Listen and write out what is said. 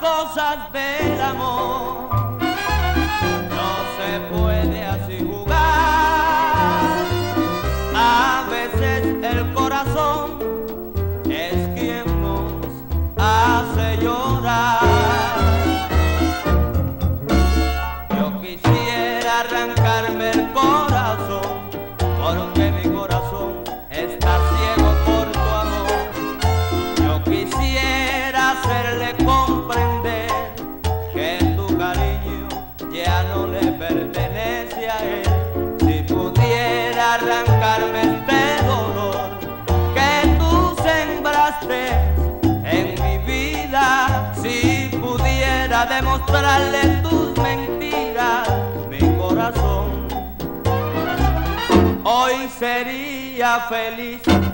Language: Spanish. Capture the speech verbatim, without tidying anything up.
cosas del amor. No se puede así jugar. A veces el corazón es quien nos hace llorar. Yo quisiera arrancarme el corazón, porque mi corazón está ciego por tu amor. Yo quisiera hacerle comprender que tu cariño ya no le pertenece a él. Si pudiera arrancarme este dolor que tú sembraste en mi vida, si pudiera demostrarle tus mentiras, mi corazón hoy sería feliz.